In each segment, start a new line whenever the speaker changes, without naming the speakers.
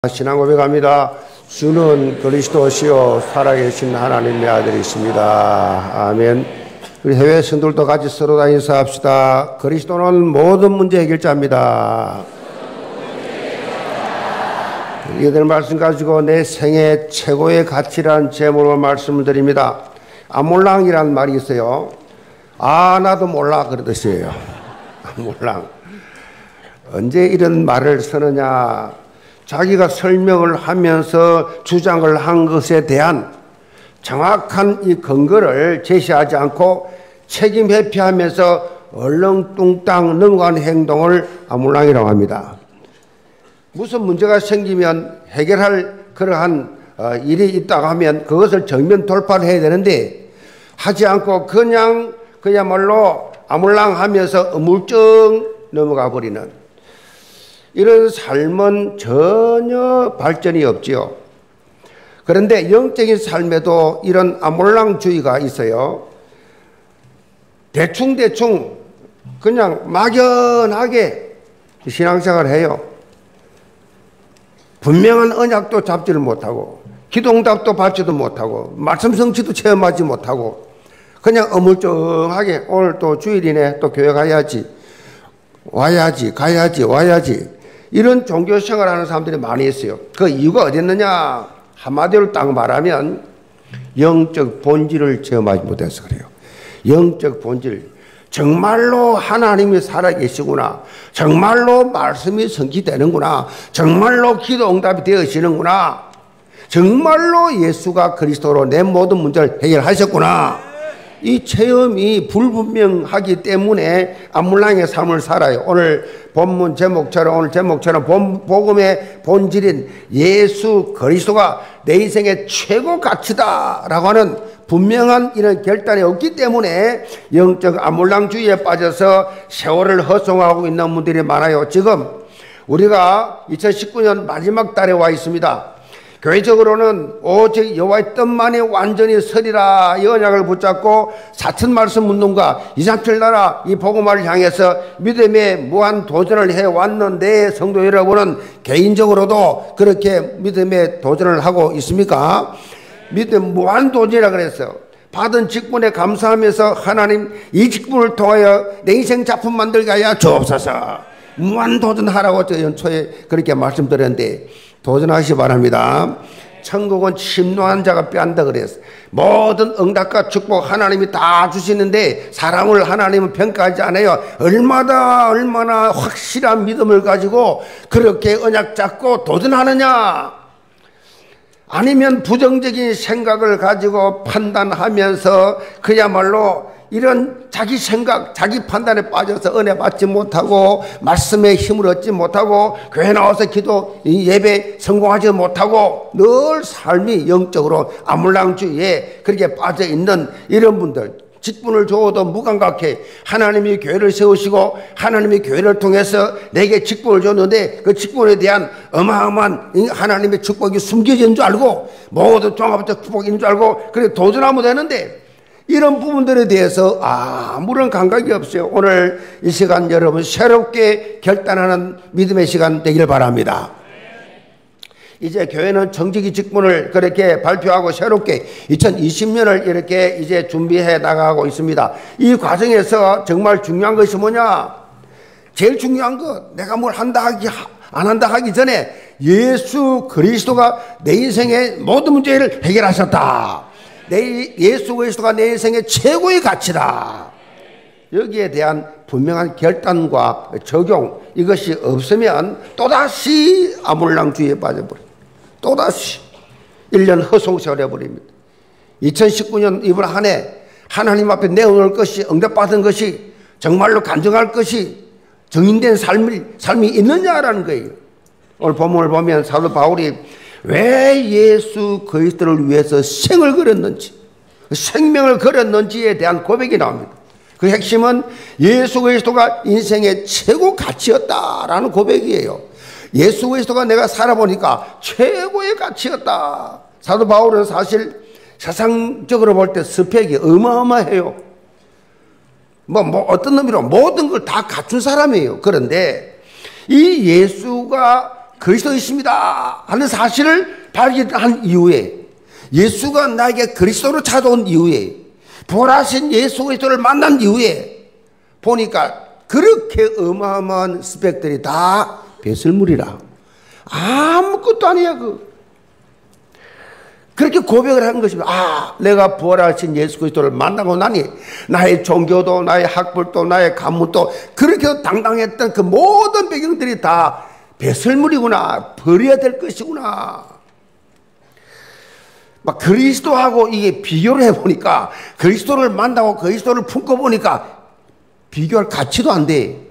신앙 고백합니다. 주는 그리스도시요 살아계신 하나님의 아들이십니다. 아멘. 우리 해외 성도들도 같이 서로 다 인사합시다. 그리스도는 모든 문제 해결자입니다. 이들 말씀 가지고 내 생애 최고의 가치라는 제목으로 말씀을 드립니다. 아몰랑이라는 말이 있어요. 나도 몰라 그런 뜻이에요. 아몰랑. 언제 이런 말을 쓰느냐? 자기가 설명을 하면서 주장을 한 것에 대한 정확한 이 근거를 제시하지 않고 책임 회피하면서 얼렁뚱땅 넘어가는 행동을 아몰랑이라고 합니다. 무슨 문제가 생기면 해결할 그러한 일이 있다고 하면 그것을 정면 돌파를 해야 되는데 하지 않고 그야말로 아몰랑하면서 어물쩍 넘어가 버리는 이런 삶은 전혀 발전이 없지요. 그런데 영적인 삶에도 이런 아몰랑주의가 있어요. 대충 그냥 막연하게 신앙생활을 해요. 분명한 언약도 잡지를 못하고 기도응답도 받지도 못하고 말씀 성취도 체험하지 못하고 그냥 어물쩡하게 오늘 또 주일이네 또 교회 가야지 와야지 이런 종교 생활하는 사람들이 많이 있어요. 그 이유가 어디 있느냐? 한마디로 딱 말하면 영적 본질을 체험하지 못해서 그래요. 영적 본질. 정말로 하나님이 살아계시구나. 정말로 말씀이 성취되는구나. 정말로 기도 응답이 되어지는구나. 정말로 예수가 그리스도로 내 모든 문제를 해결하셨구나. 이 체험이 불분명하기 때문에 아몰랑의 삶을 살아요. 오늘 제목처럼 복음의 본질인 예수 그리스도가 내 인생의 최고 가치다라고 하는 분명한 이런 결단이 없기 때문에 영적 아몰랑주의에 빠져서 세월을 허송하고 있는 분들이 많아요. 지금 우리가 2019년 마지막 달에 와 있습니다. 교회적으로는 오직 여호와의 뜻만이 완전히 서리라 이 언약을 붙잡고 사천 말씀 운동과 237 나라 이 복음화를 향해서 믿음의 무한 도전을 해왔는데 성도 여러분은 개인적으로도 그렇게 믿음의 도전을 하고 있습니까? 믿음 무한 도전이라 그랬어요. 받은 직분에 감사하면서 하나님 이 직분을 통하여 내 인생 작품 만들게 하여 주옵소서. 무한 도전하라고 저 연초에 그렇게 말씀드렸는데 도전하시기 바랍니다. 천국은 침노한 자가 빼앗는다 그랬어요. 모든 응답과 축복 하나님이 다 주시는데 사람을 하나님은 평가하지 않아요. 얼마나 확실한 믿음을 가지고 그렇게 언약 잡고 도전하느냐? 아니면 부정적인 생각을 가지고 판단하면서 그야말로 이런 자기 생각, 자기 판단에 빠져서 은혜 받지 못하고 말씀의 힘을 얻지 못하고 교회 나와서 기도, 예배 성공하지 못하고 늘 삶이 영적으로 아몰랑주의에 그렇게 빠져있는 이런 분들, 직분을 줘도 무감각해. 하나님이 교회를 세우시고 하나님이 교회를 통해서 내게 직분을 줬는데 그 직분에 대한 어마어마한 하나님의 축복이 숨겨진 줄 알고 모두 종합적 축복인 줄 알고 그래 도전하면 되는데 이런 부분들에 대해서 아무런 감각이 없어요. 오늘 이 시간 여러분 새롭게 결단하는 믿음의 시간 되길 바랍니다. 이제 교회는 정직이 직분을 그렇게 발표하고 새롭게 2020년을 이렇게 이제 준비해 나가고 있습니다. 이 과정에서 정말 중요한 것이 뭐냐? 제일 중요한 것, 내가 뭘 안 한다 하기 전에 예수 그리스도가 내 인생의 모든 문제를 해결하셨다. 예수 그리스도가 내 인생의 최고의 가치다. 여기에 대한 분명한 결단과 적용, 이것이 없으면 또다시 아몰랑주의에 빠져버립니다. 또다시 1년 허송세월해 버립니다. 2019년 이번 한 해 하나님 앞에 내어놓을 것이, 응답받은 것이, 정말로 간증할 것이 정인된 삶이 있느냐라는 거예요. 오늘 본문을 보면 사도 바울이 왜 예수 그리스도를 위해서 생을 걸었는지, 생명을 걸었는지에 대한 고백이 나옵니다. 그 핵심은 예수 그리스도가 인생의 최고 가치였다라는 고백이에요. 예수 그리스도가 내가 살아보니까 최고의 가치였다. 사도 바울은 사실 세상적으로 볼 때 스펙이 어마어마해요. 어떤 의미로 모든 걸 다 갖춘 사람이에요. 그런데 이 예수가 그리스도이십니다 하는 사실을 발견한 이후에, 예수가 나에게 그리스도로 찾아온 이후에, 부활하신 예수 그리스도를 만난 이후에 보니까 그렇게 어마어마한 스펙들이 다 배설물이라. 아무것도 아니야. 그렇게 고백을 한 것입니다. 아, 내가 부활하신 예수 그리스도를 만나고 나니 나의 종교도, 나의 학벌도, 나의 가문도, 그렇게 당당했던 그 모든 배경들이 다 배설물이구나, 버려야 될 것이구나. 막 그리스도하고 이게 비교를 해보니까, 그리스도를 만나고 그리스도를 품고 보니까 비교할 가치도 안 돼.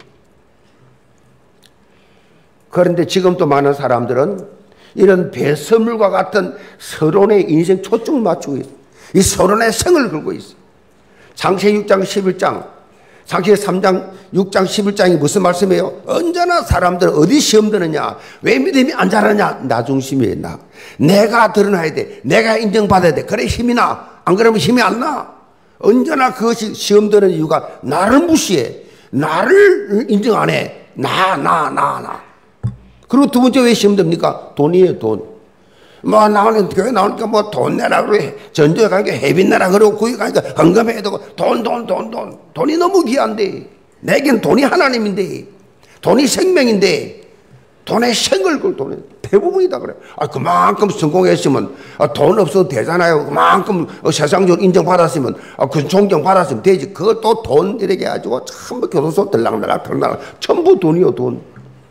그런데 지금도 많은 사람들은 이런 배설물과 같은 서론의 인생 초점을 맞추고 있어. 이 서론의 성을 걸고 있어. 창세기 6장 11장, 창세기 3장 6장 11장이 무슨 말씀이에요? 언제나 사람들은 어디 시험 드느냐, 왜 믿음이 안 자라냐, 나 중심이에요. 내가 드러나야 돼, 내가 인정받아야 돼. 그래 힘이 나. 안 그러면 힘이 안 나. 언제나 그것이 시험 드는 이유가 나를 무시해, 나를 인정 안 해. 나. 그리고 두 번째 왜 시험 됩니까? 돈이에요, 돈. 뭐, 나오는, 교회 나오니까 뭐 돈 내라 그래. 전도에 가니까 해빈 내라 그러고, 구이 가니까 헌금해야 되고, 돈. 돈이 너무 귀한데. 내겐 돈이 하나님인데. 돈이 생명인데. 돈에 생을 걸, 돈에 대부분이다 그래. 아, 그만큼 성공했으면, 돈 없어도 되잖아요. 그만큼 세상적으로 인정받았으면, 그 존경받았으면 되지. 그것도 돈 이렇게 해가지고, 전부 교도소 들락날락. 전부 돈이요, 돈.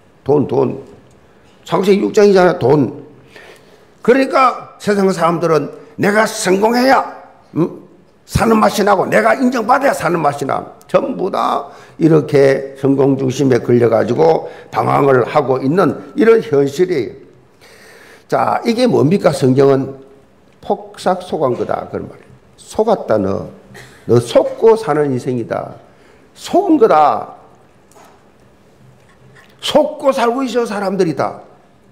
창세기 6장이잖아요, 돈. 그러니까 세상 사람들은 내가 성공해야 사는 맛이 나고, 내가 인정받아야 사는 맛이 나. 전부 다 이렇게 성공 중심에 걸려가지고 방황을 하고 있는 이런 현실이에요. 자, 이게 뭡니까? 성경은 폭삭 속은 거다, 그런 말이에요. 속았다, 너 속고 사는 인생이다. 속은 거다. 속고 살고 있어, 사람들이다.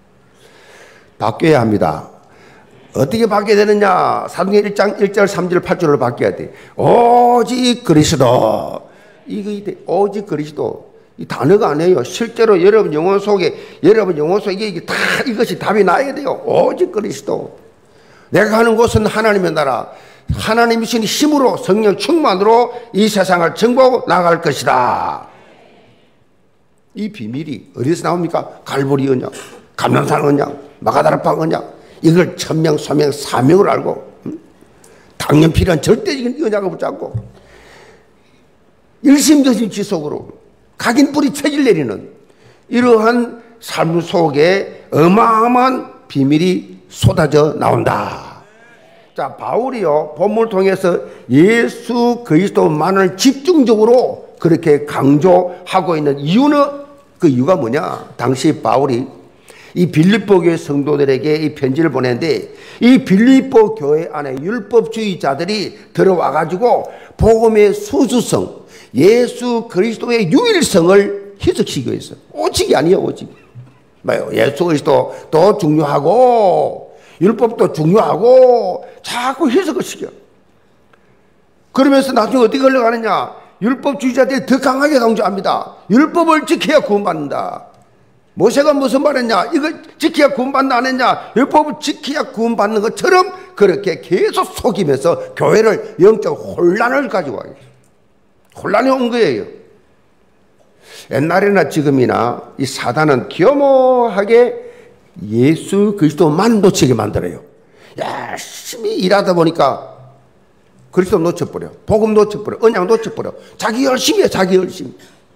바뀌어야 합니다. 어떻게 바뀌어야 되느냐? 사도행전 1장 1절 3절 8절로 바뀌어야 돼. 오직 그리스도. 이거 오직 그리스도. 이 단어가 아니에요. 실제로 여러분 영혼 속에 이게 다 이것이 답이 나야 돼요. 오직 그리스도. 내가 가는 곳은 하나님의 나라, 하나님이신 힘으로, 성령 충만으로 이 세상을 정복하고 나갈 것이다. 이 비밀이 어디서 나옵니까? 갈보리 언약, 감람산 언약, 마가다라파 언약, 이걸 천명, 소명, 사명을 알고, 당연 필요한 절대적인 언약을 붙잡고, 일심전심 지속으로 각인 뿌리 체질 내리는 이러한 삶 속에 어마어마한 비밀이 쏟아져 나온다. 자, 바울이요, 본문을 통해서 예수 그리스도만을 집중적으로 그렇게 강조하고 있는 이유는, 그 이유가 뭐냐? 당시 바울이 이 빌립보 교회 성도들에게 이 편지를 보냈는데, 이 빌립보 교회 안에 율법주의자들이 들어와가지고 복음의 수수성, 예수 그리스도의 유일성을 희석시키고 있어요. 오직이 아니에요, 오직. 뭐요? 예수 그리스도도 중요하고 율법도 중요하고 자꾸 해석을 시켜. 그러면서 나중에 어떻게 흘러가느냐? 율법주의자들이 더 강하게 강조합니다. 율법을 지켜야 구원받는다. 모세가 무슨 말했냐? 이걸 지켜야 구원받는다 안 했냐? 율법을 지켜야 구원받는 것처럼 그렇게 계속 속이면서 교회를 영적 혼란을 가지고 와요. 혼란이 온 거예요. 옛날이나 지금이나 이 사단은 교묘하게 예수 그리스도만 놓치게 만들어요. 열심히 일하다 보니까 그리스도 놓쳐버려, 복음 놓쳐버려, 언약 놓쳐버려. 자기 열심히 해, 자기 열심히.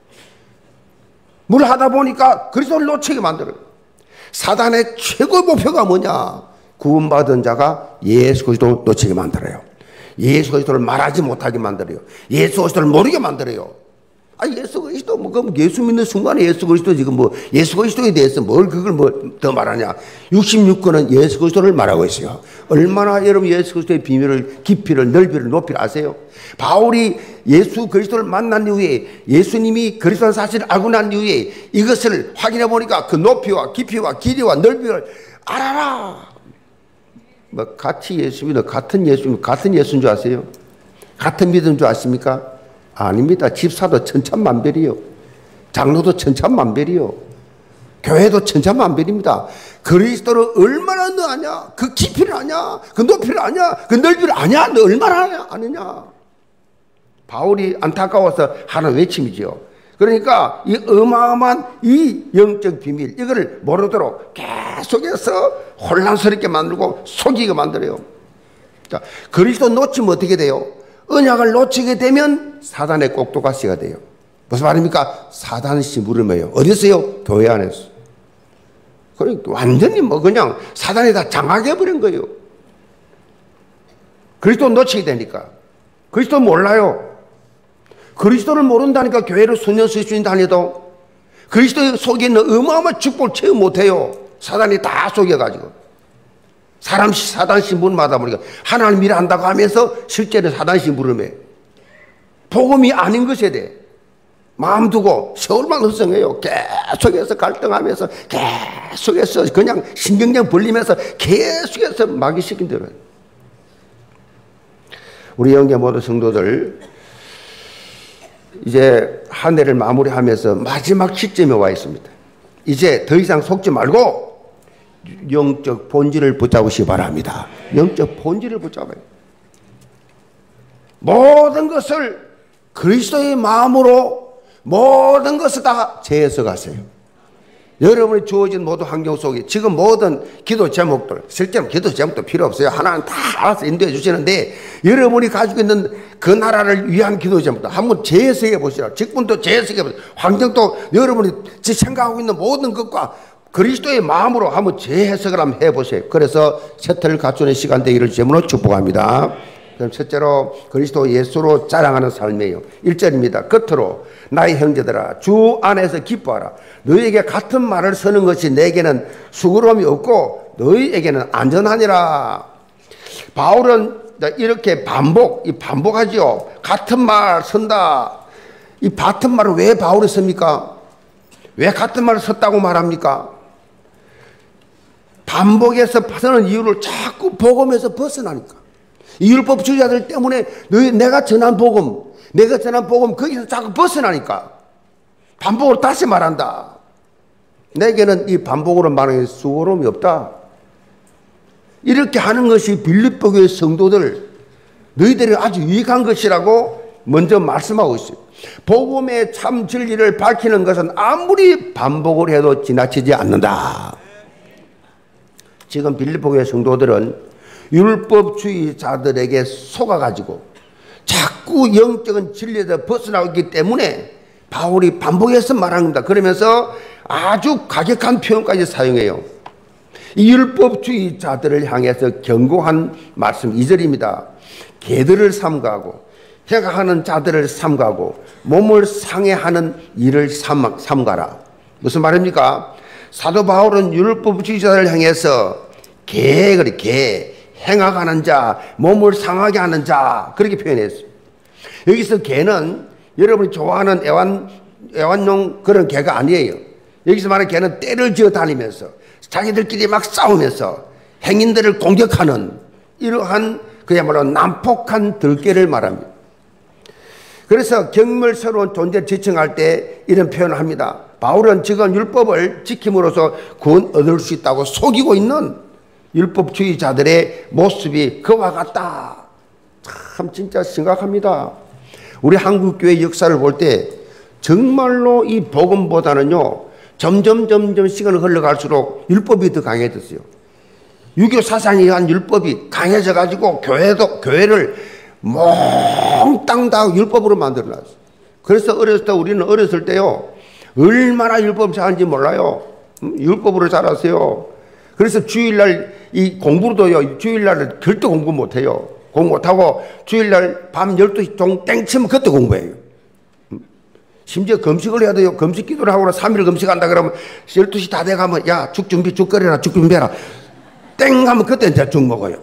뭘 하다 보니까 그리스도를 놓치게 만들어요. 사단의 최고 목표가 뭐냐? 구원받은 자가 예수 그리스도를 놓치게 만들어요. 예수 그리스도를 말하지 못하게 만들어요. 예수 그리스도를 모르게 만들어요. 아, 예수 그리스도, 그럼 예수 믿는 순간에 예수 그리스도 지금 예수 그리스도에 대해서 그걸 더 말하냐. 66권은 예수 그리스도를 말하고 있어요. 얼마나 여러분 예수 그리스도의 비밀을, 깊이를, 넓이를, 높이를 아세요? 바울이 예수 그리스도를 만난 이후에, 예수님이 그리스도라는 사실을 알고 난 이후에 이것을 확인해 보니까 그 높이와 깊이와 길이와 넓이를 알아라. 같이 예수 믿어, 같은 예수인 줄 아세요? 같은 믿음 줄 아십니까? 아닙니다. 집사도 천차만별이요. 장로도 천차만별이요. 교회도 천차만별입니다. 그리스도를 얼마나 너 아냐? 그 깊이를 아냐? 그 높이를 아냐? 그 넓이를 아냐? 너 얼마나 아느냐? 바울이 안타까워서 하는 외침이지요. 그러니까 이 어마어마한 이 영적 비밀, 이거를 모르도록 계속해서 혼란스럽게 만들고 속이게 만들어요. 자, 그리스도 놓치면 어떻게 돼요? 언약을 놓치게 되면 사단의 꼭두가시가 돼요. 무슨 말입니까? 사단의 심부름이에요. 어디서요? 교회 안에서. 그러니까 완전히 뭐 그냥 사단이 다 장악해버린 거예요. 그리스도 놓치게 되니까. 그리스도 몰라요. 그리스도를 모른다니까 교회를 수년 수십 다녀도 그리스도 속에 있는 어마어마한 축복을 체험 못해요. 사단이 다 속여가지고. 사단 심부름하다 보니까 하나님 일 한다고 하면서 실제로 사단 심부름해. 복음이 아닌 것에 대해 마음 두고 세월만 헛성해요. 계속해서 갈등하면서 계속해서 그냥 신경전 벌리면서 계속해서 마귀시킨 대로 해요. 우리 영계 모든 성도들 이제 한 해를 마무리하면서 마지막 시점에 와 있습니다. 이제 더 이상 속지 말고 영적 본질을 붙잡으시기 바랍니다. 영적 본질을 붙잡아요. 모든 것을 그리스도의 마음으로 모든 것을 다 제해서 가세요. 여러분이 주어진 모든 환경 속에 지금 모든 기도 제목들, 실제로 기도 제목도 필요 없어요. 하나는 다 알아서 인도해 주시는데 여러분이 가지고 있는 그 나라를 위한 기도 제목도 한번 재해석해 보시라. 직분도 재해석해 보시라. 환경도 여러분이 생각하고 있는 모든 것과 그리스도의 마음으로 한번 재해석을 한번 해보세요. 그래서 세태를 갖추는 시간 되기를 제물로 축복합니다. 그럼 첫째로 그리스도 예수로 자랑하는 삶이에요. 1절입니다. 끝으로 나의 형제들아 주 안에서 기뻐하라. 너희에게 같은 말을 서는 것이 내게는 수고로움이 없고 너희에게는 안전하니라. 바울은 이렇게 반복하지요. 같은 말 선다. 이 같은 말을 왜 바울이 씁니까? 왜 같은 말을 썼다고 말합니까? 반복해서 서는 이유를 자꾸 복음에서 벗어나니까. 이 율법주의자들 때문에 내가 전한 복음 거기서 자꾸 벗어나니까 반복으로 다시 말한다. 내게는 이 반복으로 말하는 수고로움이 없다. 이렇게 하는 것이 빌립보 교회 성도들 너희들이 아주 유익한 것이라고 먼저 말씀하고 있어요. 복음의 참 진리를 밝히는 것은 아무리 반복을 해도 지나치지 않는다. 지금 빌립보 교회 성도들은 율법주의자들에게 속아가지고 자꾸 영적인 진리에서 벗어나기 때문에 바울이 반복해서 말합니다. 그러면서 아주 가격한 표현까지 사용해요. 이 율법주의자들을 향해서 경고한 말씀 2절입니다. 개들을 삼가하고 해가하는 자들을 삼가하고 몸을 상해하는 일을 삼가라. 무슨 말입니까? 사도 바울은 율법주의자들을 향해서 개 행악하는 자, 몸을 상하게 하는 자 그렇게 표현했어요. 여기서 개는 여러분이 좋아하는 애완용 그런 개가 아니에요. 여기서 말하는 개는 떼를 지어 다니면서 자기들끼리 막 싸우면서 행인들을 공격하는 이러한 그야말로 난폭한 들개를 말합니다. 그래서 경멸스러운 존재를 지칭할 때 이런 표현을 합니다. 바울은 지금 율법을 지킴으로써 구원 얻을 수 있다고 속이고 있는 율법주의자들의 모습이 그와 같다. 참 진짜 심각합니다. 우리 한국교회 역사를 볼 때 정말로 이 복음보다는요 점점 시간을 흘러갈수록 율법이 더 강해졌어요. 유교 사상에 의한 율법이 강해져 가지고 교회를 몽땅 다 율법으로 만들어놨어요. 그래서 우리는 어렸을 때요 얼마나 율법 잘하는지 몰라요. 율법으로 자랐어요. 그래서 주일날 이 공부도요 주일날 절대 공부 못해요. 공부 못하고 주일날 밤 12시 종 땡치면 그때 공부해요. 심지어 금식을 해야 돼요. 금식 기도를 하고 3일 금식한다 그러면 12시 다 돼가면 야 죽 끓여라 죽 준비해라 땡 하면 그때 이제 죽 먹어요.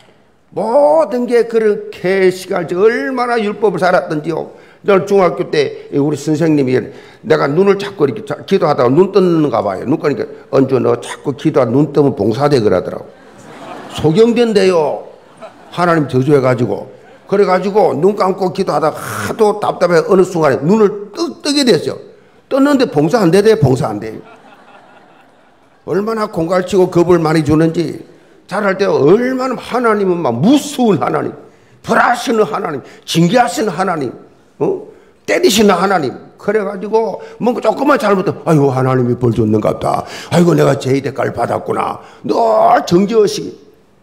모든 게 그렇게 시간이 얼마나 율법을 살았던지요. 저는 중학교 때 우리 선생님이 내가 눈을 자꾸 이렇게 기도하다가 눈 뜨는가 봐요. 눈 뜨니까 언제 너 자꾸 기도하다 눈 뜨면 봉사돼 그러더라고. 소경된대요. 하나님 저주해가지고. 그래가지고 눈 감고 기도하다가 하도 답답해 어느 순간에 눈을 뜨게 됐어요. 떴는데 봉사 안 되대요. 봉사 안 돼요. 얼마나 공갈치고 겁을 많이 주는지. 자랄 때 얼마나 하나님은 막 무서운 하나님, 불하시는 하나님, 징계하시는 하나님, 때리시는 하나님. 그래가지고 뭔가 조금만 잘못하면 아이고 하나님이 벌 줬는갑다. 아이고 내가 죄의 대가를 받았구나. 늘 정죄의식이.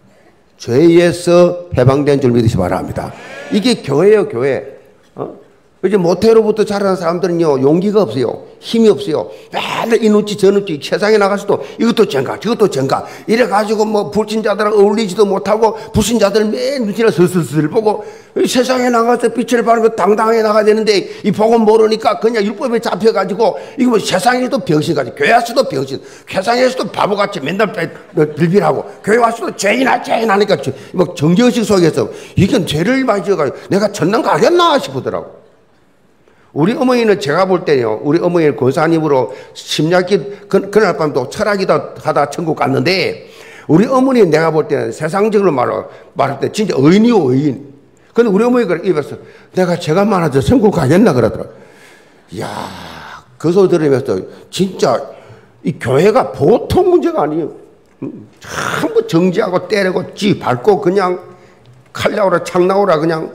죄에서 해방된 줄 믿으시 바랍니다. 이게 교회예요, 교회. 이제 모태로부터 자라는 사람들은요, 용기가 없어요. 힘이 없어요. 맨날 이 눈치 저 눈치, 세상에 나가서도 이것도 쟁가 저것도 쟁가 이래가지고 뭐 불신자들하고 어울리지도 못하고 불신자들 맨 눈치나 슬슬슬 보고 세상에 나가서 빛을 발하고 당당하게 나가야 되는데 이 복음 모르니까 그냥 율법에 잡혀가지고 이거 뭐 세상에서도 병신같이 교회 와서도 병신, 세상에서도 바보같이 맨날 빌빌하고 교회 와서도 죄인하니까 막 정죄의식 속에서 이건 죄를 많이 지어가지고 내가 천당 가겠나 싶더라고. 우리 어머니는 제가 볼 때요, 우리 어머니는 권사님으로 심리학기 그날 밤도 철학이다 하다 천국 갔는데, 우리 어머니는 내가 볼 때는 세상적으로 말할 때 진짜 의인이요, 의인. 근데 우리 어머니가 입에서 내가 죄가 많아서 천국 가겠나 그러더라고요. 이야, 그 소리 들으면서 진짜 이 교회가 보통 문제가 아니에요. 전부 정지하고 때리고 찌 밟고 그냥 칼 나오라 창 나오라 그냥.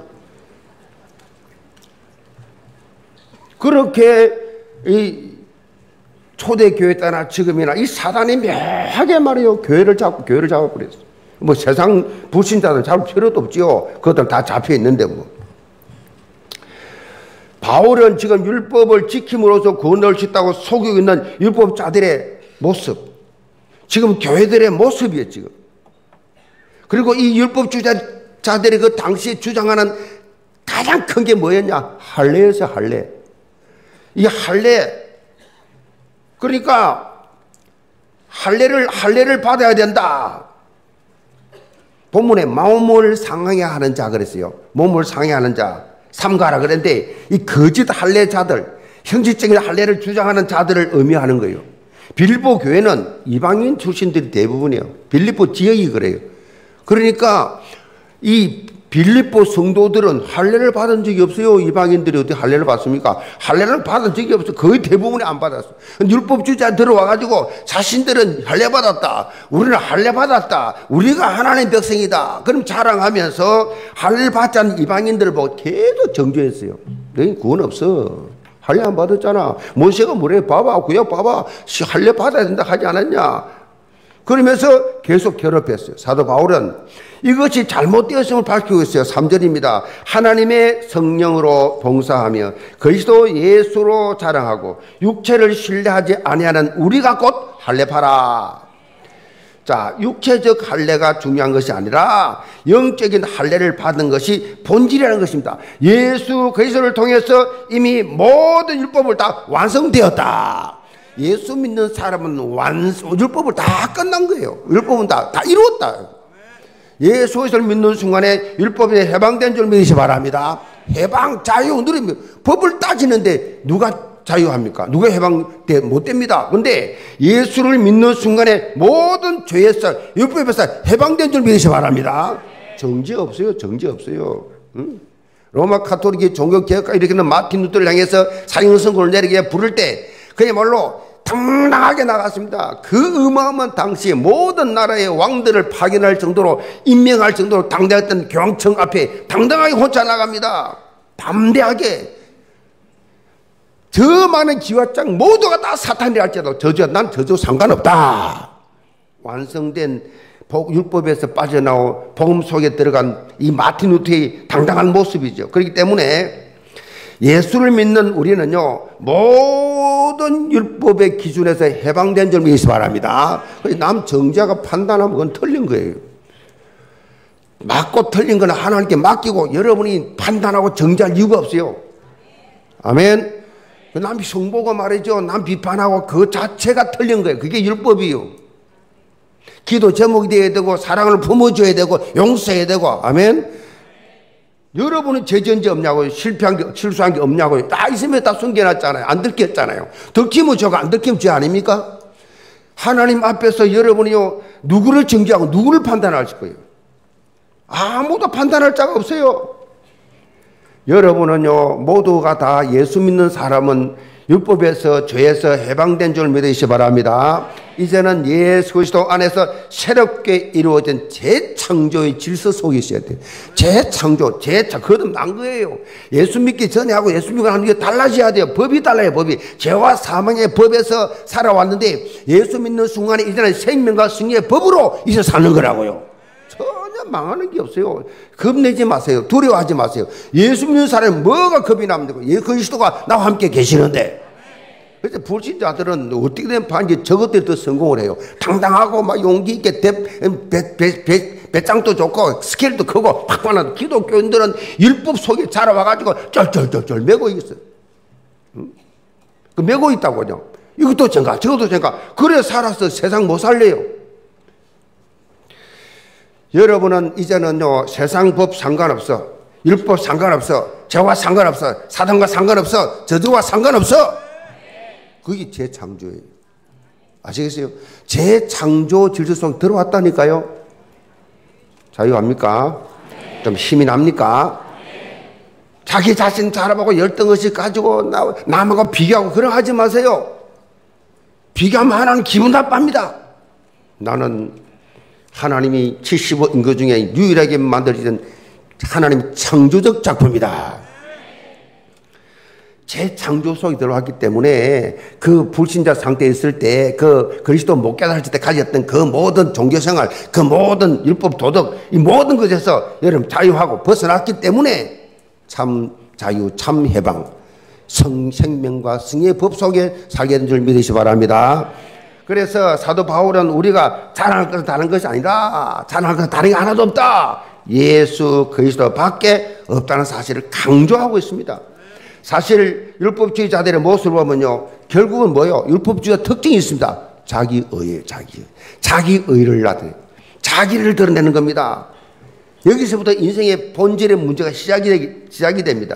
그렇게 이 초대교회 때나 지금이나 이 사단이 묘하게 말이요, 교회를 잡아버렸어. 뭐 세상 불신자들 잡을 필요도 없지요. 그것들 다 잡혀 있는데 뭐. 바울은 지금 율법을 지킴으로써 구원을 얻었다고 속이고 있는 율법자들의 모습, 지금 교회들의 모습이에요 지금. 그리고 이 율법주자들이 그 당시에 주장하는 가장 큰 게 뭐였냐? 할례였어요, 할례. 이 할례, 그러니까 할례를 받아야 된다. 본문에 몸을 상하게 하는 자 그랬어요. 몸을 상하게 하는 자 삼가라 그랬는데, 이 거짓 할례자들, 형식적인 할례를 주장하는 자들을 의미하는 거예요. 빌립보 교회는 이방인 출신들이 대부분이에요. 빌립보 지역이 그래요. 그러니까 이 빌립보 성도들은 할례를 받은 적이 없어요. 이방인들이 어떻게 할례를 받습니까? 할례를 받은 적이 없어요. 거의 대부분이 안 받았어요. 율법주의자 들어와가지고 자신들은 할례 받았다, 우리는 할례 받았다, 우리가 하나님의 백성이다, 그럼 자랑하면서 할례를 받지 않은 이방인들을 보고 계속 정죄했어요. 너희 구원 없어. 할례 안 받았잖아. 모세가 뭐래? 봐봐, 구약 봐봐, 할례 받아야 된다 하지 않았냐? 그러면서 계속 괴롭혔어요. 사도 바울은 이것이 잘못되었음을 밝히고 있어요. 3절입니다. 하나님의 성령으로 봉사하며 그리스도 예수로 자랑하고 육체를 신뢰하지 아니하는 우리가 곧 할례파라. 자, 육체적 할례가 중요한 것이 아니라 영적인 할례를 받은 것이 본질이라는 것입니다. 예수 그리스도를 통해서 이미 모든 율법을 다 완성되었다. 예수 믿는 사람은 율법을 다 끝난 거예요. 율법은 다 이루었다. 예수를 믿는 순간에 율법에 해방된 줄 믿으시 바랍니다. 해방, 자유, 누리면 법을 따지는데 누가 자유합니까? 누가 해방 못 됩니다. 그런데 예수를 믿는 순간에 모든 죄에서 율법에서 해방된 줄 믿으시 바랍니다. 정죄 없어요. 정죄 없어요. 응? 로마 카톨릭이 종교개혁가 일으키는 마틴 루터를 향해서 사형선고를 내리게 부를 때 그야말로 당당하게 나갔습니다. 그 어마어마한 당시에 모든 나라의 왕들을 파견할 정도로 임명할 정도로 당대했던 교황청 앞에 당당하게 혼자 나갑니다. 담대하게. 저 많은 기와장 모두가 다 사탄이라 할지라도 난 저주 상관없다. 완성된 율법에서 빠져나온 복음 속에 들어간 이 마틴 루터의 당당한 모습이죠. 그렇기 때문에 예수를 믿는 우리는요, 모든 율법의 기준에서 해방된 줄 믿으시 바랍니다. 남 정자가 판단하면 그건 틀린 거예요. 맞고 틀린 건 하나님께 맡기고 여러분이 판단하고 정지할 이유가 없어요. 아멘. 남이 성보고 말이죠. 남 비판하고 그 자체가 틀린 거예요. 그게 율법이에요. 기도 제목이 되어야 되고 사랑을 품어줘야 되고 용서해야 되고. 아멘. 여러분은 죄지은 게 없냐고요? 실수한 게 없냐고요? 다 있으면 다 숨겨놨잖아요. 안 들켰잖아요. 들키면 저거 안 들키면 죄 아닙니까? 하나님 앞에서 여러분이요, 누구를 정죄하고 누구를 판단하실 거예요? 아무도 판단할 자가 없어요. 여러분은요, 모두가 다 예수 믿는 사람은 율법에서 죄에서 해방된 줄 믿으시기 바랍니다. 이제는 예수 그리스도 안에서 새롭게 이루어진 재창조의 질서 속에 있어야 돼요. 재창조, 거듭난 거예요. 예수 믿기 전에 하고 예수 믿고 나면 달라져야 돼요. 법이 달라요, 법이. 죄와 사망의 법에서 살아왔는데 예수 믿는 순간에 이제는 생명과 승리의 법으로 이제 사는 거라고요. 전혀 망하는 게 없어요. 겁내지 마세요. 두려워하지 마세요. 예수 믿는 사람이 뭐가 겁이 납니까? 예수 그리스도가 나와 함께 계시는데. 그래서 불신자들은 어떻게 되면 반지 저것들이 더 성공을 해요. 당당하고 막 용기 있게 배짱도 좋고 스케일도 크고 팍팍한 기독교인들은 율법 속에 자라와가지고 쩔쩔쩔쩔 매고 있어요. 그 매고 있다고요. 이것도 전가 저것도 전가. 그래 살아서 세상 못 살래요. 여러분은 이제는요 세상 법 상관없어. 율법 상관없어. 죄와 상관없어. 사단과 상관없어. 저주와 상관없어. 그게 재창조예요. 아시겠어요? 재창조 질서 속에 들어왔다니까요. 자유합니까? 좀 힘이 납니까? 자기 자신 자라보고 열등의식 가지고 남하고 비교하고 그런 하지 마세요. 비교하면 하나는 기분 나빠합니다. 나는 하나님이 75인구 중에 유일하게 만들어진 하나님의 창조적 작품이다. 재창조 속에 들어왔기 때문에 그 불신자 상태에 있을 때 그 그리스도 못 깨달을 때 가졌던 그 모든 종교생활, 그 모든 율법 도덕, 이 모든 것에서 여러분 자유하고 벗어났기 때문에 참 자유, 참 해방, 생명과 승리의 법 속에 살게 된 줄 믿으시기 바랍니다. 그래서 사도 바울은 우리가 자랑할 것은 다른 것이 아니다. 자랑할 것은 다른 게 하나도 없다. 예수 그리스도 밖에 없다는 사실을 강조하고 있습니다. 사실 율법주의자들의 모습을 보면요 결국은 뭐예요? 율법주의자 특징이 있습니다. 자기의예요. 자기의를 나타내요. 자기를 드러내는 겁니다. 여기서부터 인생의 본질의 문제가 시작이 됩니다.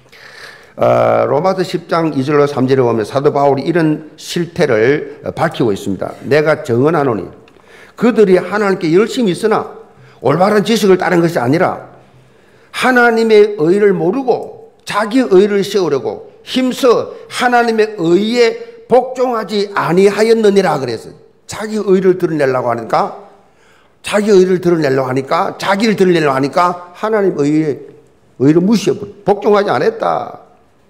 로마서 10장 2절로 3절에 보면 사도 바울이 이런 실태를 밝히고 있습니다. 내가 정언하노니 그들이 하나님께 열심히 있으나 올바른 지식을 따른 것이 아니라 하나님의 의를 모르고 자기 의를 세우려고 힘써 하나님의 의에 복종하지 아니하였느니라 그랬어요. 자기 의를 드러내려고 하니까 자기를 드러내려고 하니까 하나님 의를 무시해버려. 복종하지 않았다.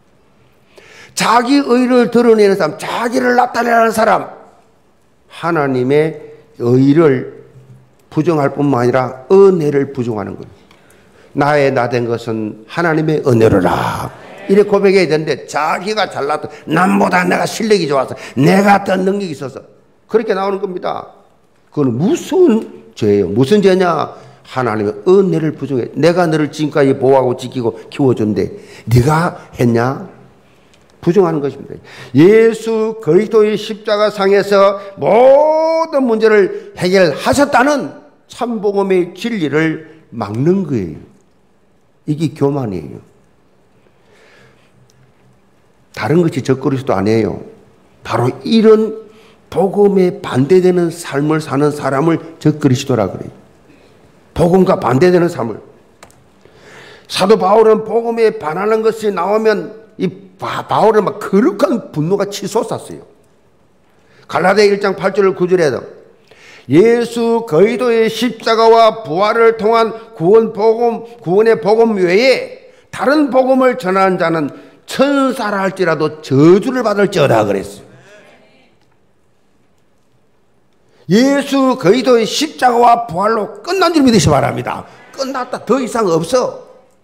자기 의를 드러내는 사람, 자기를 나타내는 사람, 하나님의 의를 부정할 뿐만 아니라 은혜를 부정하는 거예요. 나의 나된 것은 하나님의 은혜로라. 이래 고백해야 되는데 자기가 잘났다. 남보다 내가 실력이 좋아서 내가 더 능력이 있어서 그렇게 나오는 겁니다. 그건 무슨 죄예요? 무슨 죄냐? 하나님의 은혜를 부정해. 내가 너를 지금까지 보호하고 지키고 키워준데 네가 했냐? 부정하는 것입니다. 예수 그리스도의 십자가 상에서 모든 문제를 해결하셨다는 참복음의 진리를 막는 거예요. 이게 교만이에요. 다른 것이 적그리스도 아니에요. 바로 이런 복음에 반대되는 삶을 사는 사람을 적그리스도라 그래요. 복음과 반대되는 삶을. 사도 바울은 복음에 반하는 것이 나오면 이 바울은 막 거룩한 분노가 치솟았어요. 갈라디아 1장 8절 9절에도 예수 그리스도의 십자가와 부활을 통한 구원의 복음 외에 다른 복음을 전하는 자는 천사라 할지라도 저주를 받을지어다 그랬어요. 예수 그리스도의 십자가와 부활로 끝난 줄 믿으시기 바랍니다. 끝났다. 더 이상 없어.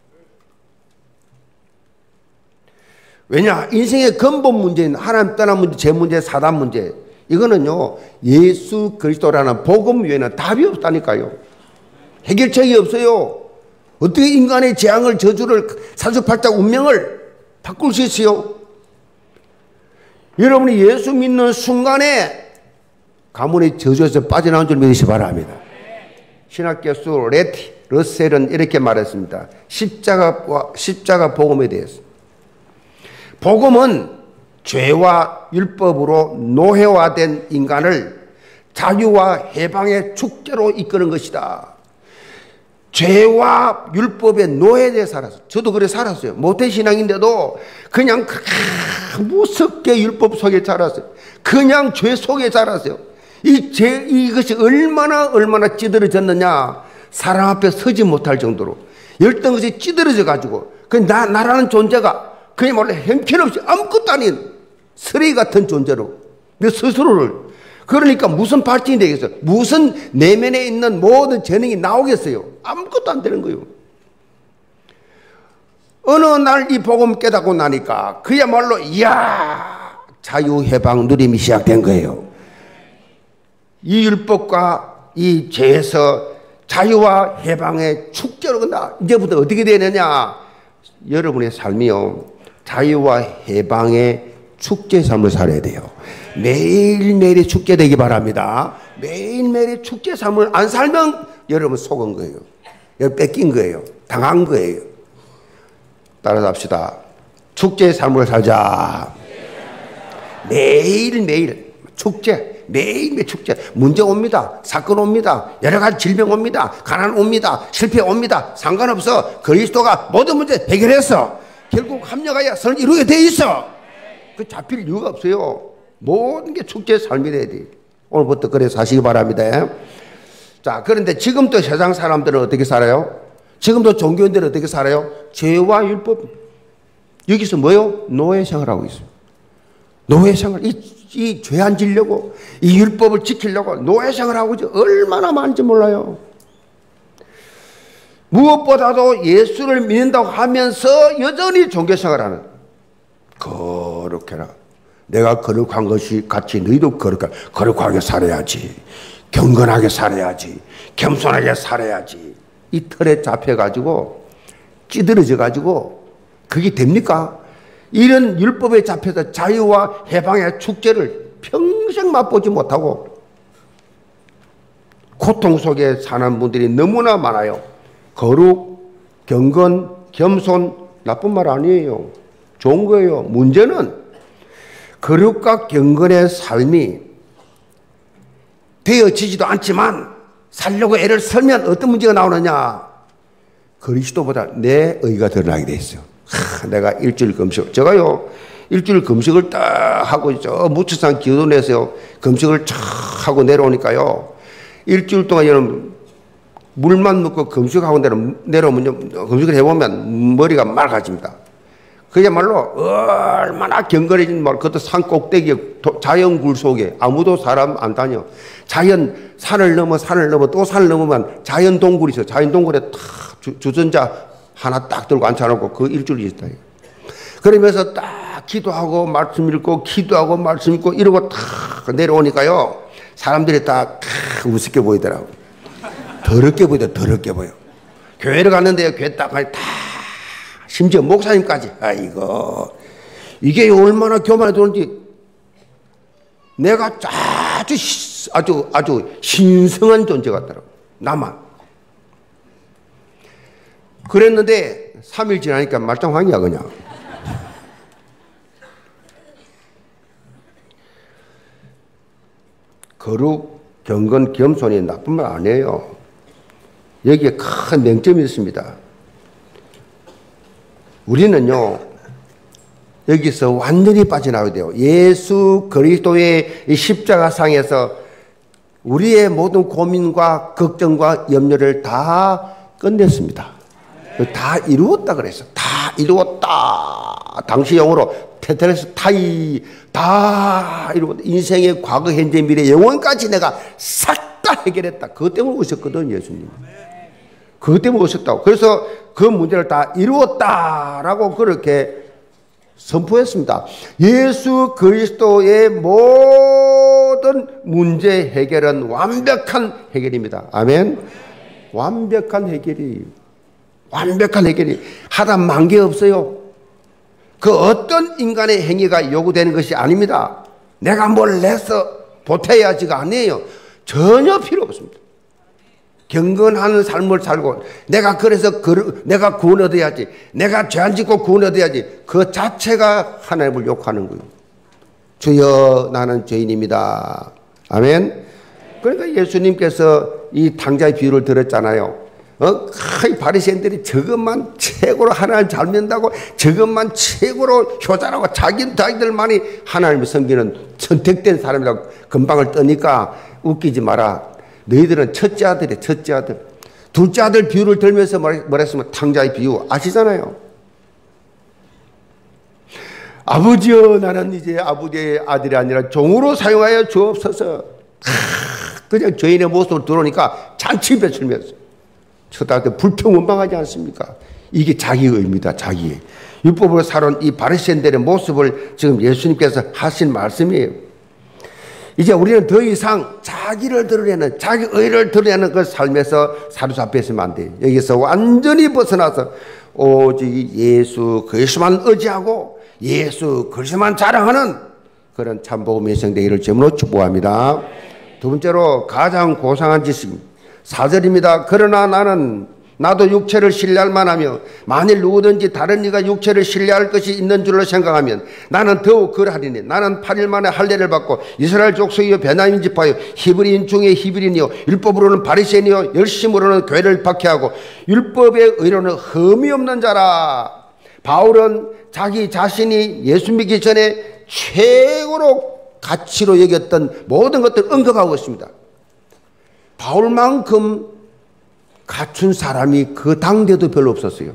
왜냐? 인생의 근본 문제인 하나님 떠난 문제, 제 문제, 사단 문제, 이거는요 예수 그리스도라는 복음 외에는 답이 없다니까요. 해결책이 없어요. 어떻게 인간의 재앙을, 저주를, 사주팔자 운명을 바꿀 수 있어요? 여러분이 예수 믿는 순간에 가문의 저주에서 빠져나온 줄 믿으시기 바랍니다. 신학교수 러셀은 이렇게 말했습니다. 십자가 복음에 대해서. 복음은 죄와 율법으로 노예화된 인간을 자유와 해방의 축제로 이끄는 것이다. 죄와 율법의 노예에 살았어요. 저도 그래 살았어요. 모태신앙인데도 그냥 무섭게 율법 속에 자랐어요. 그냥 죄 속에 자랐어요. 이것이 얼마나 찌들어졌느냐. 사람 앞에 서지 못할 정도로 열등 것이 찌들어져 가지고 나라는 존재가 그야말로 형편없이 아무것도 아닌 쓰레기 같은 존재로 내 스스로를, 그러니까 무슨 발전이 되겠어요? 무슨 내면에 있는 모든 재능이 나오겠어요? 아무것도 안 되는 거예요. 어느 날 이 복음 깨닫고 나니까 그야말로 이야, 자유해방 누림이 시작된 거예요. 이 율법과 이 죄에서 자유와 해방의 축제로 간다. 이제부터 어떻게 되느냐? 여러분의 삶이요, 자유와 해방의 축제 삶을 살아야 돼요. 매일매일의 축제 되기 바랍니다. 매일매일의 축제 삶을 안 살면 여러분 속은 거예요. 여러분 뺏긴 거예요. 당한 거예요. 따라서 합시다. 축제의 삶을 살자. 매일매일 축제. 매일매일 축제. 문제 옵니다. 사건 옵니다. 여러 가지 질병 옵니다. 가난 옵니다. 실패 옵니다. 상관없어. 그리스도가 모든 문제 해결했어. 결국 합력하여 선을 이루게 돼 있어. 그 잡힐 이유가 없어요. 모든 게 축제의 삶이 돼야 돼. 오늘부터 그래 사시기 바랍니다. 자, 그런데 지금도 세상 사람들은 어떻게 살아요? 지금도 종교인들은 어떻게 살아요? 죄와 율법. 여기서 뭐요? 노예 생활하고 있어요. 노예 생활. 이 죄 안 지려고, 이 율법을 지키려고 노예 생활하고 있죠. 얼마나 많은지 몰라요. 무엇보다도 예수를 믿는다고 하면서 여전히 종교 생활하는, 거룩해라. 내가 거룩한 것이 같이 너희도 거룩하게 살아야지. 경건하게 살아야지. 겸손하게 살아야지. 이 틀에 잡혀가지고 찌들어져가지고 그게 됩니까? 이런 율법에 잡혀서 자유와 해방의 축제를 평생 맛보지 못하고 고통 속에 사는 분들이 너무나 많아요. 거룩, 경건, 겸손 나쁜 말 아니에요. 좋은 거예요. 문제는 거룩과 경건의 삶이 되어지지도 않지만 살려고 애를 쓰면 어떤 문제가 나오느냐? 그리스도보다 내 의가 드러나게 돼 있어요. 내가 일주일 금식, 제가요 일주일 금식을 딱 하고 저 무추산 기도내서요 금식을 쫙 하고 내려오니까요, 일주일 동안 여러분 물만 먹고 금식하고 내려오면 금식을 해보면 머리가 맑아집니다. 그야말로 얼마나 경건해진 말, 그것도 산 꼭대기에 자연 굴 속에 아무도 사람 안 다녀. 자연 산을 넘어 또 산을 넘으면 자연 동굴이 있어요. 자연 동굴에 탁 주전자 하나 딱 들고 앉혀놓고 그 일주일이 있다. 그러면서 딱 기도하고 말씀 읽고 기도하고 말씀 읽고 이러고 탁 내려오니까요, 사람들이 딱 우습게 보이더라고. 더럽게 보이더라고. 더럽게 보여. 교회를 갔는데요, 교회 딱 가니 다 심지어 목사님까지, 아이고 이게 얼마나 교만해 들었는지 내가 아주 신성한 존재 같더라고. 나만. 그랬는데 3일 지나니까 말짱황이야 그냥. 거룩, 경건, 겸손이 나쁜 말 아니에요. 여기에 큰 맹점이 있습니다. 우리는요 여기서 완전히 빠져나와야 돼요. 예수 그리스도의 이 십자가상에서 우리의 모든 고민과 걱정과 염려를 다 끝냈습니다. 다 이루었다 그랬어. 다 이루었다. 당시 영어로 테테레스 타이, 다 이루었다. 인생의 과거, 현재, 미래, 영원까지 내가 싹 다 해결했다. 그것 때문에 오셨거든 예수님. 그것 때문에 오셨다고. 그래서 그 문제를 다 이루었다라고 그렇게 선포했습니다. 예수 그리스도의 모든 문제 해결은 완벽한 해결입니다. 아멘. 완벽한 해결이 하다 만 게 없어요. 그 어떤 인간의 행위가 요구되는 것이 아닙니다. 내가 뭘 내서 보태야지가 아니에요. 전혀 필요 없습니다. 경건하는 삶을 살고 내가 그래서 내가 구원 얻어야지, 내가 죄 안 짓고 구원 얻어야지, 그 자체가 하나님을 욕하는 거예요. 주여 나는 죄인입니다. 아멘. 그러니까 예수님께서 이 탕자의 비유를 들었잖아요. 이 바리새인들이 저것만 최고로 하나님 잘 믿는다고, 저것만 최고로 효자라고 자기들만이 하나님을 섬기는 선택된 사람이라고 금방을 떠니까 웃기지 마라. 너희들은 첫째 아들이야, 첫째 아들. 둘째 아들 비유를 들면서 뭐랬으면 탕자의 비유 아시잖아요. 아버지여, 나는 이제 아버지의 아들이 아니라 종으로 사용하여 주옵소서. 그냥 죄인의 모습으로 들어오니까 잔치 배출면서 쳐다볼 때 불평원망하지 않습니까? 이게 자기의입니다. 자기의. 율법으로 살아온 이 바리새인들의 모습을 지금 예수님께서 하신 말씀이에요. 이제 우리는 더 이상 자기를 드러내는, 자기 의를 드러내는 그 삶에서 사로잡혀 있으면 안 돼요. 여기서 완전히 벗어나서 오직 예수 그리스도만 의지하고 예수 그리스도만 자랑하는 그런 참복음 예정되기를 제물로 축복합니다. 두 번째로 가장 고상한 지식 4절입니다. 그러나 나도 육체를 신뢰할 만하며 만일 누구든지 다른 이가 육체를 신뢰할 것이 있는 줄로 생각하면 나는 더욱 그러하리니 나는 8일 만에 할례를 받고 이스라엘 족속이요 베냐민 지파요 히브리인 중에 히브리인이요 율법으로는 바리새인이요 열심으로는 교회를 박해하고 율법의 의로는 흠이 없는 자라. 바울은 자기 자신이 예수 믿기 전에 최고로 가치로 여겼던 모든 것들을 언급하고 있습니다. 바울만큼 갖춘 사람이 그 당대도 별로 없었어요.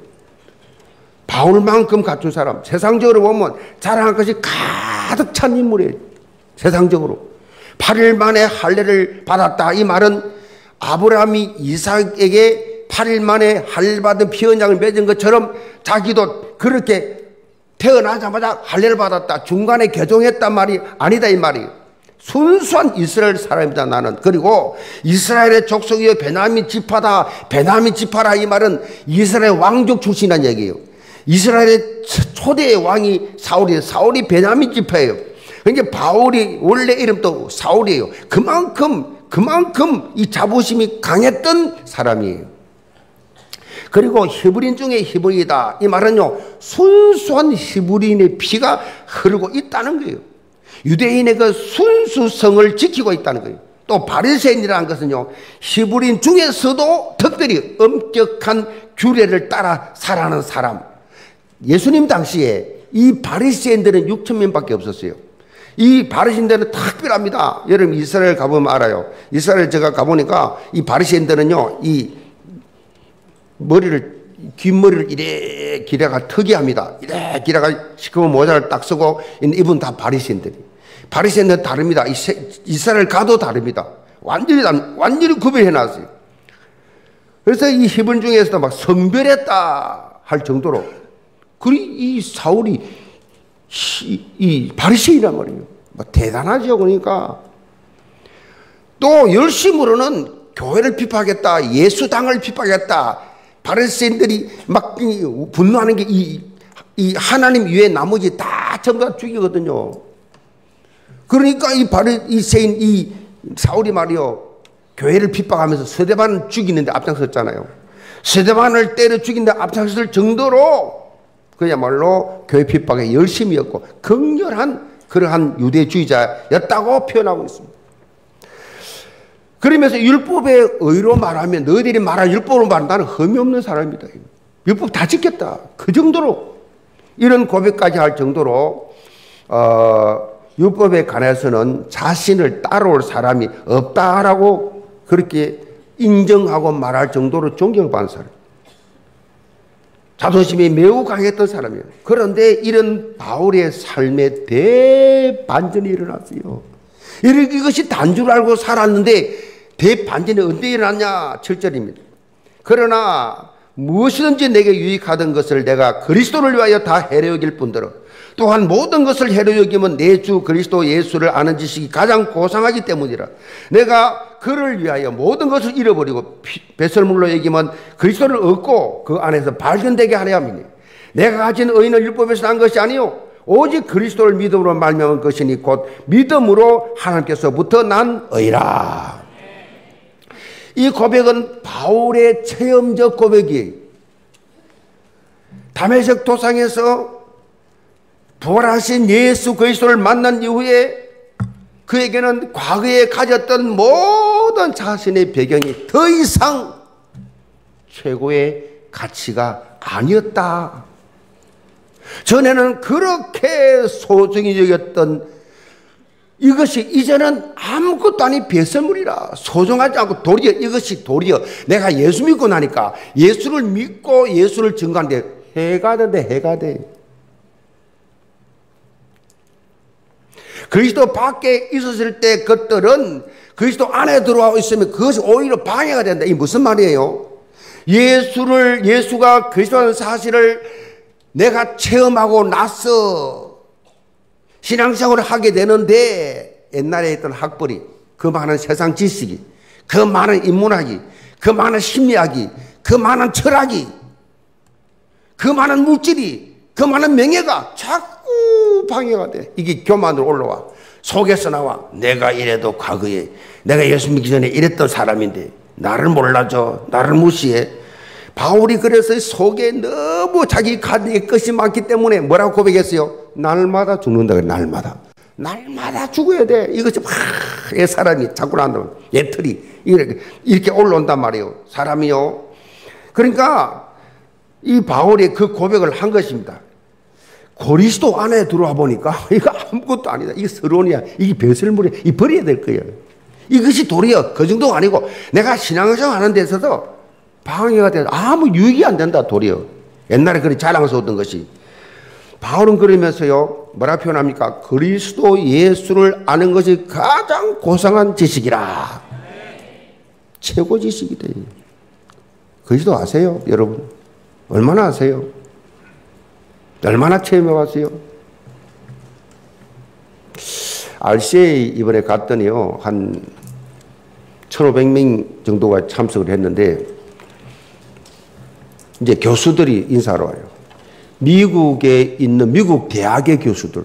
바울만큼 갖춘 사람, 세상적으로 보면 자랑할 것이 가득 찬 인물이에요. 세상적으로 8일 만에 할례를 받았다. 이 말은 아브라함이 이삭에게 8일 만에 할례 받은 피 언약을 맺은 것처럼 자기도 그렇게 태어나자마자 할례를 받았다, 중간에 개종했단 말이 아니다 이 말이에요. 순수한 이스라엘 사람이다 나는. 그리고 이스라엘의 족속이요 베냐민 지파다. 베냐민 지파라 이 말은 이스라엘 왕족 출신이라는 얘기예요. 이스라엘의 초대의 왕이 사울이에요. 사울이 베냐민 지파예요. 그러니까 바울이 원래 이름도 사울이에요. 그만큼 이 자부심이 강했던 사람이에요. 그리고 히브리인 중에 히브리이다. 이 말은요, 순수한 히브리인의 피가 흐르고 있다는 거예요. 유대인의 그 순수성을 지키고 있다는 거예요. 또 바리새인이라는 것은요, 히브리인 중에서도 특별히 엄격한 규례를 따라 살아가는 사람. 예수님 당시에 이 바리새인들은 6,000명밖에 없었어요. 이 바리새인들은 특별합니다. 여러분 이스라엘 가보면 알아요. 이스라엘 제가 가보니까 이 바리새인들은요, 이 뒷머리를 이래 기래가 특이합니다. 이래 기래가 시커먼 모자를 딱 쓰고 이분 다 바리새인들이. 바리새인들은 다릅니다. 이스라엘 가도 다릅니다. 완전히 구별해 놨어요. 그래서 이 히브리 중에서도 막 성별했다 할 정도로. 그리고 이 사울이 이 바리새인이란 말이에요. 대단하죠. 그러니까 또 열심으로는 교회를 비판하겠다, 예수당을 비판하겠다. 바리새인들이 막 분노하는 게 이 하나님 위에 나머지 다 전부 다 죽이거든요. 그러니까 이 사울이 말이요, 교회를 핍박하면서 스데반을 죽이는데 앞장섰잖아요. 스데반을 때려 죽이는데 앞장섰을 정도로 그야말로 교회 핍박에 열심이었고 극렬한 그러한 유대주의자였다고 표현하고 있습니다. 그러면서 율법의 의로 말하면 너희들이 말한 율법으로 말하면 나는 흠이 없는 사람이다. 율법 다 지켰다. 그 정도로 이런 고백까지 할 정도로 율법에 관해서는 자신을 따라올 사람이 없다라고 그렇게 인정하고 말할 정도로 존경받는 사람. 자존심이 매우 강했던 사람이에요. 그런데 이런 바울의 삶에 대반전이 일어났어요. 이것이 단줄 알고 살았는데 대반전이 언제 일어났냐? 7절입니다. 그러나 무엇이든지 내게 유익하던 것을 내가 그리스도를 위하여 다 해로 여길 뿐더러 또한 모든 것을 해로 여기면 내 주 그리스도 예수를 아는 지식이 가장 고상하기 때문이라. 내가 그를 위하여 모든 것을 잃어버리고 배설물로 여기면 그리스도를 얻고 그 안에서 발견되게 하려 함이니 내가 가진 의는 율법에서 난 것이 아니요 오직 그리스도를 믿음으로 말미암은 것이니 곧 믿음으로 하나님께서부터 난 의라. 이 고백은 바울의 체험적 고백이에요. 다메섹 도상에서 부활하신 예수 그리스도를 만난 이후에 그에게는 과거에 가졌던 모든 자신의 배경이 더 이상 최고의 가치가 아니었다. 전에는 그렇게 소중히 여겼던 이것이 이제는 아무것도 아닌 배설물이라. 소중하지 않고 도리어 이것이 도리어 내가 예수 믿고 나니까 예수를 믿고 예수를 증거하는데 해가 된대. 해가 돼. 그리스도 밖에 있었을 때 것들은 그리스도 안에 들어와 있으면 그것이 오히려 방해가 된다. 이게 무슨 말이에요? 예수가 그리스도라는 사실을 내가 체험하고 나서 신앙생활을 하게 되는데 옛날에 있던 학벌이, 그 많은 세상 지식이, 그 많은 인문학이, 그 많은 심리학이, 그 많은 철학이, 그 많은 물질이, 그 많은 명예가 자꾸 방해가 돼. 이게 교만으로 올라와. 속에서 나와. 내가 이래도 과거에 내가 예수 믿기 전에 이랬던 사람인데 나를 몰라줘. 나를 무시해. 바울이 그래서 속에 너무 자기 가진 것이 많기 때문에 뭐라고 고백했어요? 날마다 죽는다 그래. 날마다 죽어야 돼. 이것이 막 사람이 자꾸 난다면 예틀이 이렇게 올라온단 말이에요. 사람이요. 그러니까 이 바울이 그 고백을 한 것입니다. 그리스도 안에 들어와 보니까 이거 아무것도 아니다. 이게 서론이야. 이게 배설물이야. 이 버려야 될 거예요. 이것이 도리어 그 정도가 아니고 내가 신앙생활 하는 데 있어서 방해가 돼서 아무 유익이 안 된다. 도리어. 옛날에 그렇게 자랑스러웠던 것이. 바울은 그러면서요. 뭐라 표현합니까? 그리스도 예수를 아는 것이 가장 고상한 지식이라. 최고 지식이다. 그리스도 아세요? 여러분? 얼마나 아세요? 얼마나 체험해 봤어요? RCA 이번에 갔더니요. 한 1,500명 정도가 참석을 했는데 이제 교수들이 인사하러 와요. 미국에 있는 미국 대학의 교수들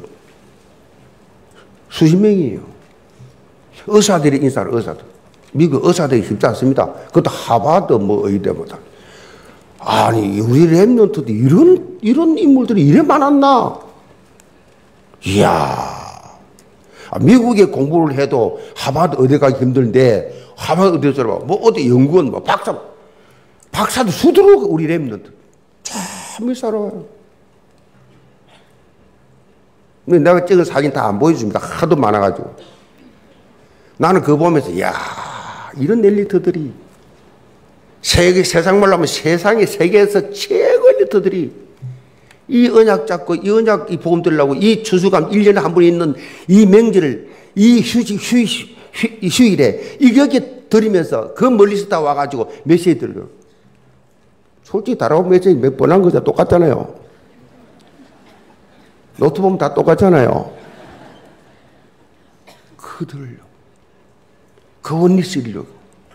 수십 명이에요. 의사들이 인사를, 의사들. 미국 의사들이 쉽지 않습니다. 그것도 하버드 뭐 의대보다. 아니 우리 랩런트도 이런 인물들이 이래 많았나? 이야, 미국에 공부를 해도 하버드 의대 가기 힘든데 하버드 의대 들어봐. 뭐 어디 연구원 뭐 박사도 수두룩 우리 랩런트 참 일사로워요. 내가 찍은 사진 다 안 보여줍니다. 하도 많아가지고. 나는 그거 보면서 이야, 이런 엘리트들이 세상 말로 하면 세계에서 최고 엘리트들이 이 언약 잡고 이 언약 이 복음 들으려고 이 추수감 1년에 한 번 있는 이 명절을 이 휴일에 이렇게 드리면서 그 멀리서 다 와가지고 메시지 들려. 솔직히 다라고 메시지 몇 번 한 거죠. 똑같잖아요. 노트 보면 다 똑같잖아요. 그들요. 그 원리스를요.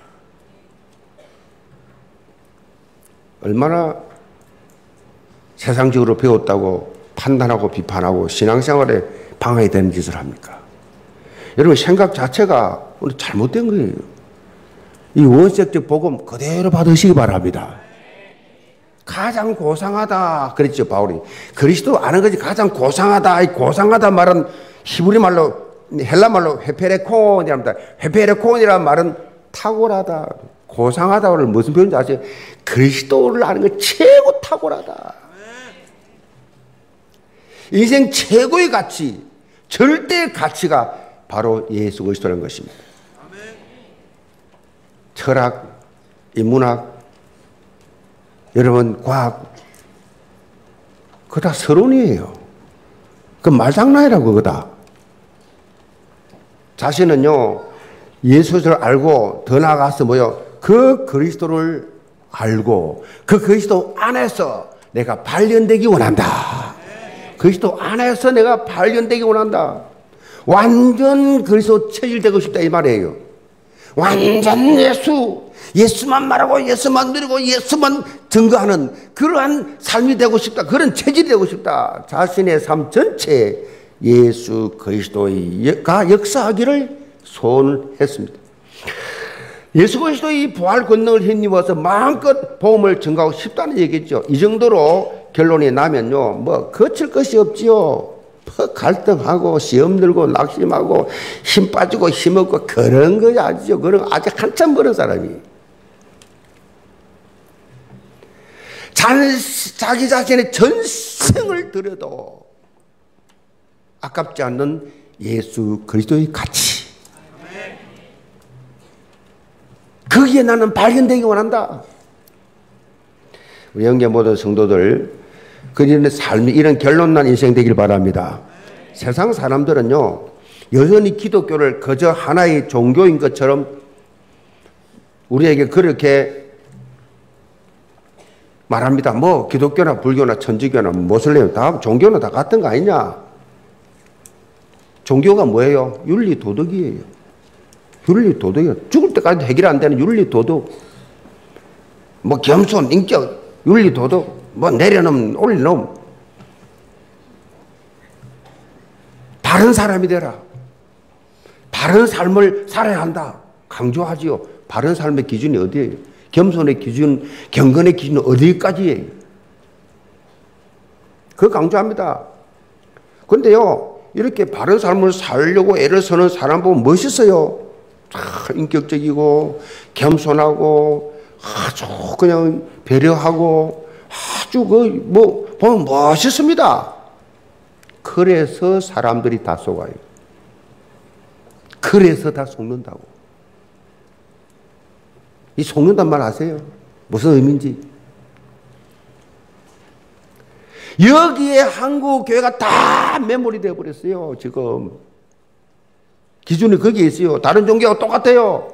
얼마나 세상적으로 배웠다고 판단하고 비판하고 신앙생활에 방해되는 짓을 합니까? 여러분 생각 자체가 오늘 잘못된 거예요. 이 원색적 복음 그대로 받으시기 바랍니다. 가장 고상하다 그랬죠 바울이. 그리스도 아는 것이 가장 고상하다. 이 고상하다 말은 히브리 말로 헬라 말로 헤페레콘이랍니다. 헤페레콘이라는 말은 탁월하다. 고상하다를 무슨 표현인지 아세요? 그리스도를 아는 것 최고 탁월하다. 인생 최고의 가치, 절대의 가치가 바로 예수 그리스도라는 것입니다. 철학, 인문학, 여러분 과학, 그거 다 서론이에요. 그 말장난이라고 그거 다. 자신은요 예수를 알고 더 나아가서 뭐요? 그 그리스도를 알고 그 그리스도 안에서 내가 발견되기 원한다. 그리스도 안에서 내가 발견되기 원한다. 완전 그리스도 체질되고 싶다 이 말이에요. 완전 예수만 말하고 예수만 누리고 예수만 증거하는 그러한 삶이 되고 싶다. 그런 체질이 되고 싶다. 자신의 삶 전체에 예수 그리스도가 역사하기를 소원했습니다. 예수 그리스도의 부활 권능을 힘입어서 마음껏 복음을 증거하고 싶다는 얘기죠. 이 정도로 결론이 나면요, 뭐 거칠 것이 없지요. 뭐 갈등하고 시험 들고 낙심하고 힘 빠지고 힘 없고 그런 거 아니죠. 그런 아직 한참 멀은 사람이. 자기 자신의 전생을 들여도 아깝지 않는 예수 그리스도의 가치. 거기에 나는 발견되기 원한다. 우리 영계 모든 성도들, 그런 삶이 이런 결론난 인생 되길 바랍니다. 세상 사람들은요, 여전히 기독교를 그저 하나의 종교인 것처럼 우리에게 그렇게 말합니다. 뭐 기독교나 불교나 천주교나 모슬림 다 종교는 다 같은 거 아니냐? 종교가 뭐예요? 윤리 도덕이에요. 윤리 도덕이에요. 죽을 때까지 해결 안 되는 윤리 도덕. 뭐 겸손, 인격, 윤리 도덕, 뭐 내려놓음, 올려놓음. 바른 사람이 되라. 바른 삶을 살아야 한다. 강조하지요. 바른 삶의 기준이 어디예요? 겸손의 기준, 경건의 기준은 어디까지예요? 그거 강조합니다. 그런데요, 이렇게 바른 삶을 살려고 애를 쓰는 사람 보면 멋있어요. 인격적이고, 겸손하고, 아주 그냥 배려하고, 아주 보면 멋있습니다. 그래서 사람들이 다 속아요. 그래서 다 속는다고. 이 속는단 말 아세요? 무슨 의미인지. 여기에 한국 교회가 다 매몰이 되어 버렸어요. 지금 기준이 거기에 있어요. 다른 종교가 똑같아요.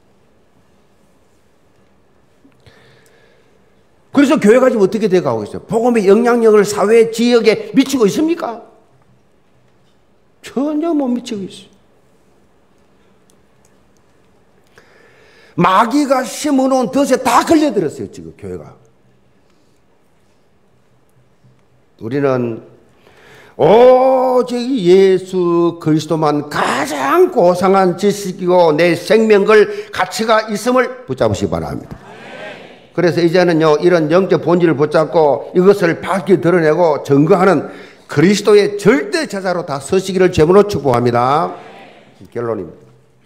그래서 교회가 지금 어떻게 돼가고 있어요? 복음의 영향력을 사회 지역에 미치고 있습니까? 전혀 못 미치고 있어요. 마귀가 심어놓은 덫에 다 걸려들었어요, 지금 교회가. 우리는 오직 예수 그리스도만 가장 고상한 지식이고 내 생명을 가치가 있음을 붙잡으시기 바랍니다. 그래서 이제는요, 이런 영적 본질을 붙잡고 이것을 밝히 드러내고 증거하는 그리스도의 절대 제자로 다 서시기를 제물로 축복합니다. 결론입니다.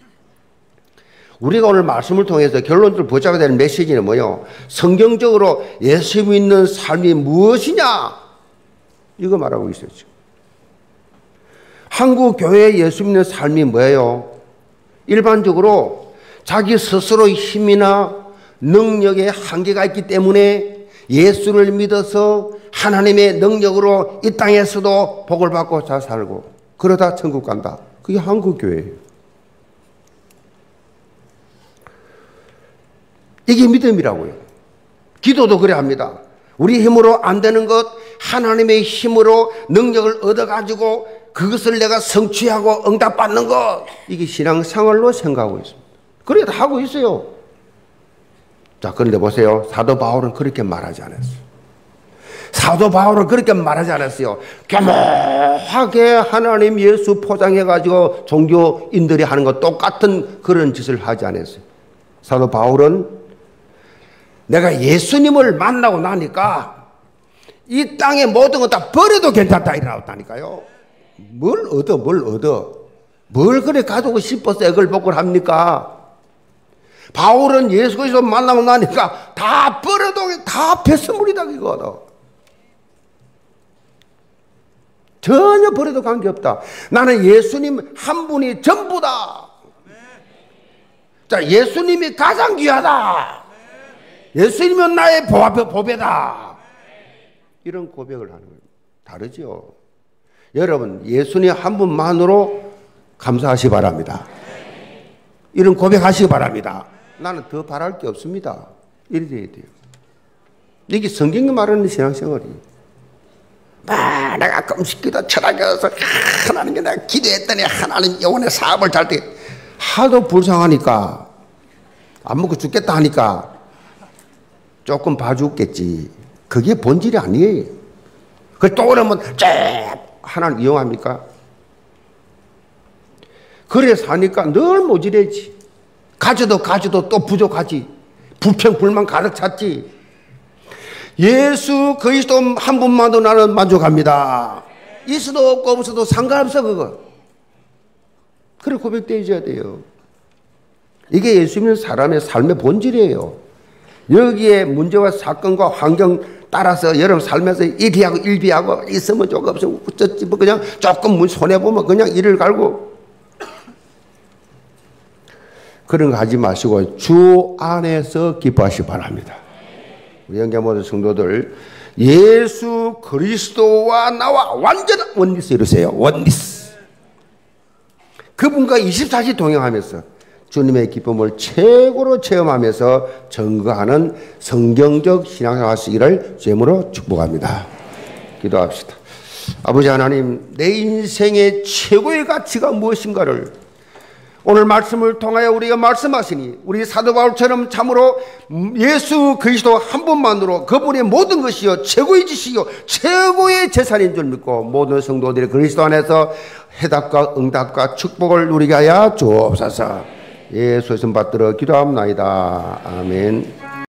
우리가 오늘 말씀을 통해서 결론적으로 붙잡아야 되는 메시지는 뭐예요? 성경적으로 예수 믿는 삶이 무엇이냐? 이거 말하고 있어요. 지금. 한국 교회의 예수 믿는 삶이 뭐예요? 일반적으로 자기 스스로의 힘이나 능력에 한계가 있기 때문에 예수를 믿어서 하나님의 능력으로 이 땅에서도 복을 받고 잘 살고 그러다 천국 간다. 그게 한국 교회예요. 이게 믿음이라고요. 기도도 그래 합니다. 우리 힘으로 안 되는 것 하나님의 힘으로 능력을 얻어가지고 그것을 내가 성취하고 응답받는 것, 이게 신앙생활로 생각하고 있습니다. 그래 다 하고 있어요. 자, 그런데 보세요. 사도 바울은 그렇게 말하지 않았어요. 사도 바울은 그렇게 말하지 않았어요. 교묘하게 하나님 예수 포장해가지고 종교인들이 하는 것 똑같은 그런 짓을 하지 않았어요. 사도 바울은 내가 예수님을 만나고 나니까 이 땅의 모든 것 다 버려도 괜찮다 이러다니까요. 뭘 얻어? 뭘 그래 가지고 싶어서 애걸복걸 합니까? 바울은 예수 그리스도 만나고 나니까 다 버려도 다 뱃선물이다 이거다. 전혀 버려도 관계없다. 나는 예수님 한 분이 전부다. 자, 예수님이 가장 귀하다. 예수님은 나의 보배다. 이런 고백을 하는 거예요. 다르죠. 여러분, 예수님 한 분만으로 감사하시기 바랍니다. 이런 고백하시기 바랍니다. 나는 더 바랄 게 없습니다. 이래 돼야 돼요. 이게 성경이 말하는 신앙생활이에요. 내가 금식기도 철학에서 하나님께 내가 기도했더니 하나님 영혼의 사업을 잘 때 하도 불쌍하니까 안 먹고 죽겠다 하니까 조금 봐주겠지. 그게 본질이 아니에요. 그걸 또 그러면 하나님 이용합니까? 그래 사니까 늘 모질해지. 가져도 또 부족하지. 불평 불만 가득 찼지. 예수 그리스도 한 분만도 나는 만족합니다. 있어도 없고 없어도 상관없어 그거. 그래 고백되어야 돼요. 이게 예수 믿는 사람의 삶의 본질이에요. 여기에 문제와 사건과 환경 따라서 여러분 살면서 일비하고 일비하고 있으면 조금 없으면 어쩌지 뭐 그냥 조금 손해보면 그냥 이를 갈고 그런 거 하지 마시고 주 안에서 기뻐하시기 바랍니다. 우리 영계 모든 성도들 예수 그리스도와 나와 완전 원리스 이루세요. 원리스. 그분과 24시 동행하면서 주님의 기쁨을 최고로 체험하면서 증거하는 성경적 신앙생활 하시기를 주님으로 축복합니다. 기도합시다. 아버지 하나님, 내 인생의 최고의 가치가 무엇인가를 오늘 말씀을 통하여 우리가 말씀하시니 우리 사도 바울처럼 참으로 예수 그리스도 한 분만으로 그분의 모든 것이요 최고의 지식이요 최고의 재산인 줄 믿고 모든 성도들이 그리스도 안에서 해답과 응답과 축복을 누리게 하여 주옵소서. 예수의 손 받들어 기도합나이다. 아멘.